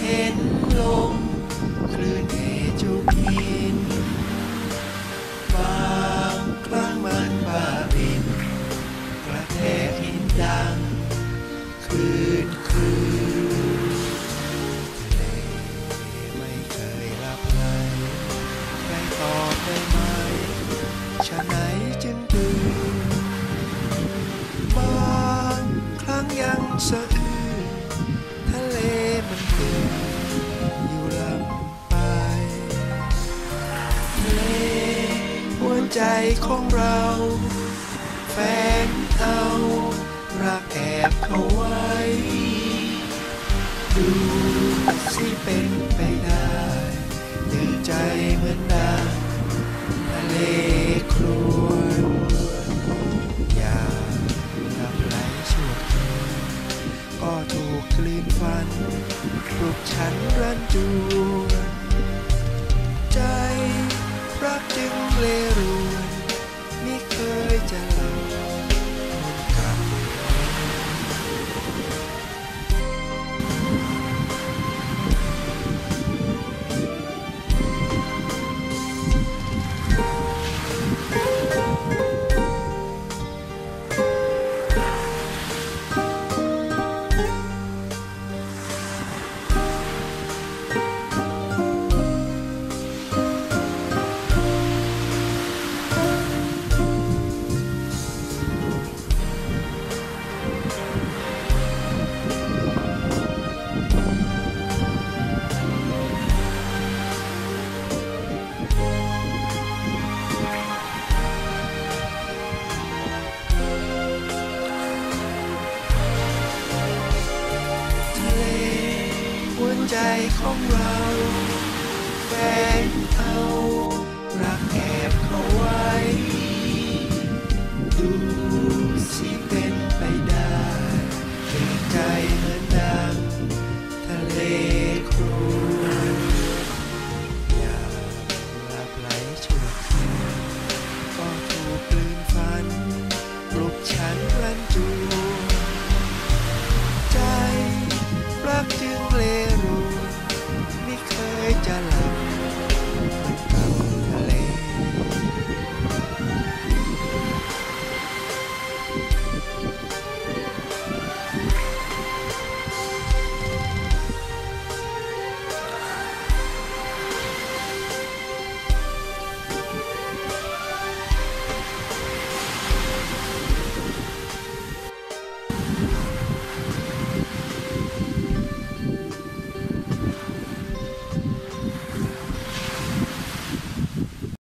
ห็นลมคลื่นเอจุกหินบางครั้งมันบาบินกระแทกหินดังคืนทะเลไม่เคยหลับไหลใครตอบได้ไหมฉะไหนจึงตื่นบางครั้งยังสะอื้นทะเลมันเกิดอยู่ลำไปทะเลหัวใจของเราแฝงเอารักแอบเข้าไว้ดูสิเป็นไปได้ตื่นใจเหมือนดังทะเลครวญอย่าหลับไหลชั่วคืนก็ถูกคลื่นฟันปลุกฉันรันจวนใจรักจึงเลรวนมิเคยจะหลับหัวใจของเราแฝงเอา